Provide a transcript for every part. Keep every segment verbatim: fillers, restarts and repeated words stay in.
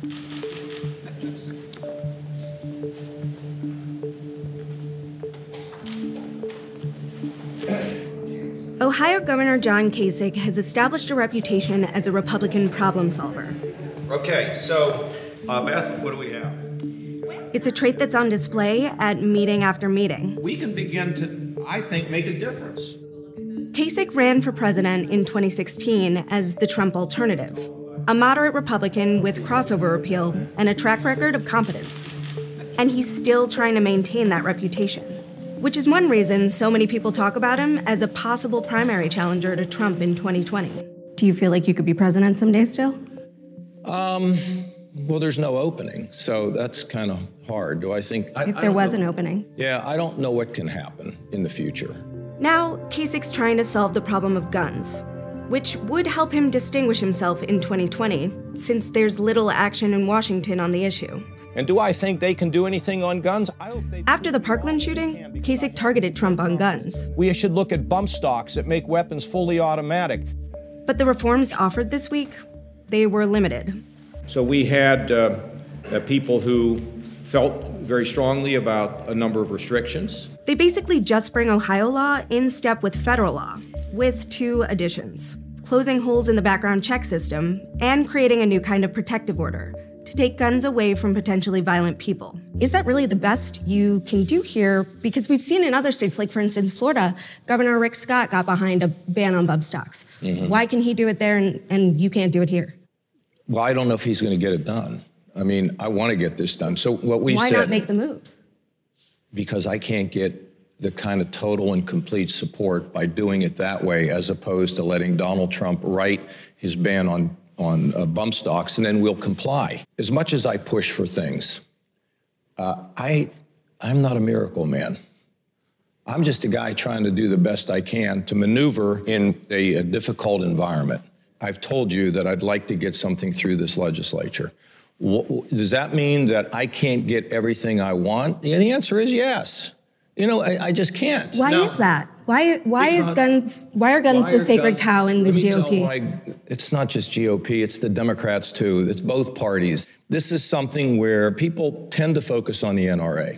Ohio Governor John Kasich has established a reputation as a Republican problem solver. Okay, so, uh, Beth, what do we have? It's a trait that's on display at meeting after meeting. We can begin to, I think, make a difference. Kasich ran for president in twenty sixteen as the Trump alternative, a moderate Republican with crossover appeal and a track record of competence. And he's still trying to maintain that reputation, which is one reason so many people talk about him as a possible primary challenger to Trump in twenty twenty. Do you feel like you could be president someday still? Um, well, there's no opening, so that's kind of hard. Do I think... I, if I there was know. an opening. Yeah, I don't know what can happen in the future. Now, Kasich's trying to solve the problem of guns, which would help him distinguish himself in twenty twenty, since there's little action in Washington on the issue. And do I think they can do anything on guns? I hope they After the Parkland shooting, Kasich targeted Trump on guns. We should look at bump stocks that make weapons fully automatic. But the reforms offered this week, they were limited. So we had uh, uh, people who felt very strongly about a number of restrictions. They basically just bring Ohio law in step with federal law, with two additions: closing holes in the background check system and creating a new kind of protective order to take guns away from potentially violent people. Is that really the best you can do here? Because we've seen in other states, like for instance, Florida, Governor Rick Scott got behind a ban on bump stocks. Mm-hmm. Why can he do it there and, and you can't do it here? Well, I don't know if he's going to get it done. I mean, I want to get this done. So what we Why said... Why not make the move? Because I can't get the kind of total and complete support by doing it that way, as opposed to letting Donald Trump write his ban on, on uh, bump stocks, and then we'll comply. As much as I push for things, uh, I, I'm not a miracle man. I'm just a guy trying to do the best I can to maneuver in a, a difficult environment. I've told you that I'd like to get something through this legislature. Does that mean that I can't get everything I want? Yeah, the answer is yes. You know, I, I just can't. Why no. is that? Why why is guns why are guns why the are sacred guns, cow in the let me G O P? Tell why, it's not just G O P, it's the Democrats too. It's both parties. This is something where people tend to focus on the N R A.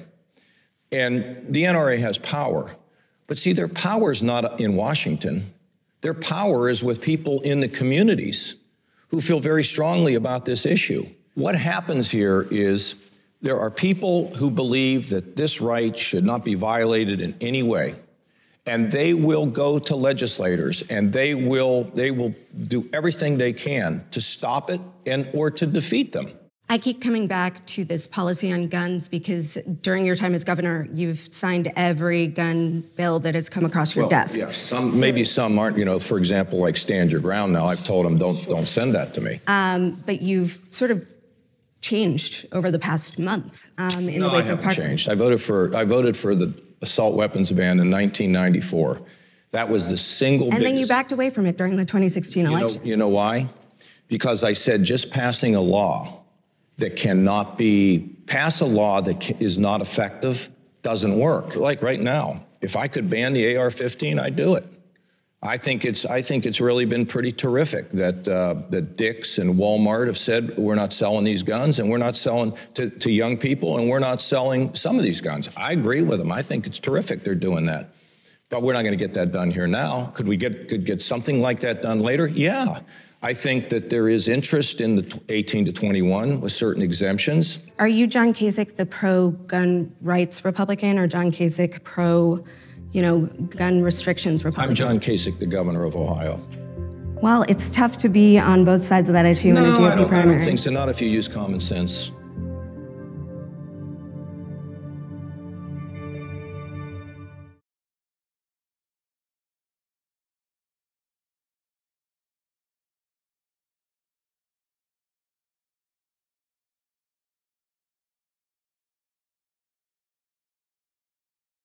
And the N R A has power. But see, their power is not in Washington. Their power is with people in the communities who feel very strongly about this issue. What happens here is there are people who believe that this right should not be violated in any way, and they will go to legislators and they will they will do everything they can to stop it and or to defeat them. I keep coming back to this policy on guns because during your time as governor, you've signed every gun bill that has come across your well, desk. Yeah, some, so, maybe some aren't, you know, for example, like Stand Your Ground now. I've told them, don't, don't send that to me. Um, but you've sort of changed over the past month. Um, in no, the wake I haven't of changed. I voted for, I voted for the assault weapons ban in nineteen ninety-four. That was the single and biggest. then you backed away from it during the twenty sixteen you election. Know, you know why? Because I said just passing a law that cannot be, pass a law that is not effective doesn't work. Like right now, if I could ban the A R fifteen, I'd do it. I think it's, I think it's really been pretty terrific that, uh, that Dick's and Walmart have said we're not selling these guns and we're not selling to, to young people and we're not selling some of these guns. I agree with them. I think it's terrific they're doing that. But we're not going to get that done here now. Could we get, could get something like that done later? Yeah. I think that there is interest in the eighteen to twenty-one with certain exemptions. Are you John Kasich, the pro-gun rights Republican, or John Kasich, pro, you know, gun restrictions Republican? I'm John Kasich, the governor of Ohio. Well, it's tough to be on both sides of that issue no, in a G O P I don't, primary. I don't think so. Not if you use common sense.